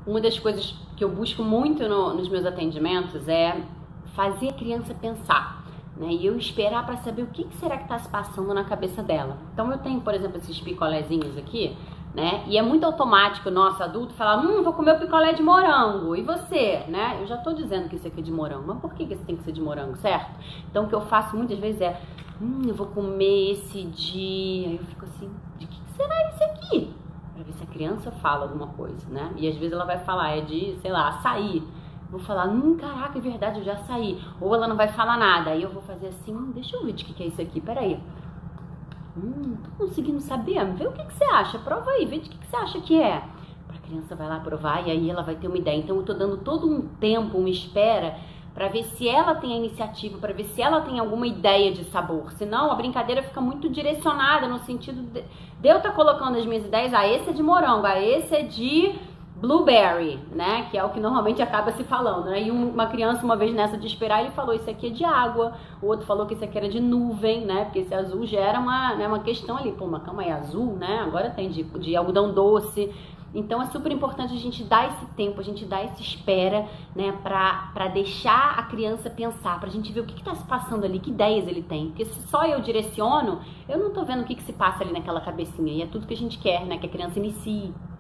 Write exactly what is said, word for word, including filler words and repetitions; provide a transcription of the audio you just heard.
uma das coisas que eu busco muito no, nos meus atendimentos é fazer a criança pensar, né? E eu esperar para saber o que, que será que está se passando na cabeça dela. Então eu tenho, por exemplo, esses picolézinhos aqui, né? E é muito automático o nosso adulto falar, hum, vou comer o picolé de morango. E você, né? Eu já tô dizendo que isso aqui é de morango, mas por que que esse tem que ser de morango, certo? Então o que eu faço muitas vezes é, hum, eu vou comer esse de... Aí eu fico assim, de que será esse aqui? Pra ver se a criança fala alguma coisa, né? E às vezes ela vai falar, é de, sei lá, açaí. Vou falar, hum, caraca, é verdade, eu já saí. Ou ela não vai falar nada. Aí eu vou fazer assim, hum, deixa eu ver de que que é isso aqui, peraí. Hum, tô conseguindo saber, vê o que que você acha, prova aí, vê de que que você acha que é. Pra criança vai lá provar e aí ela vai ter uma ideia. Então eu tô dando todo um tempo, uma espera, pra ver se ela tem a iniciativa, pra ver se ela tem alguma ideia de sabor. Senão a brincadeira fica muito direcionada no sentido de, de eu estar colocando as minhas ideias, ah, esse é de morango, ah, esse é de blueberry, né, que é o que normalmente acaba se falando, né, e uma criança uma vez nessa de esperar, ele falou, isso aqui é de água, o outro falou que isso aqui era de nuvem, né, porque esse azul gera uma, né, uma questão ali, pô, mas calma aí, azul, né, agora tem de, de algodão doce. Então é super importante a gente dar esse tempo, a gente dar essa espera, né, pra, pra deixar a criança pensar, pra gente ver o que que tá se passando ali, que ideias ele tem, porque se só eu direciono, eu não tô vendo o que que se passa ali naquela cabecinha, e é tudo que a gente quer, né, que a criança inicie.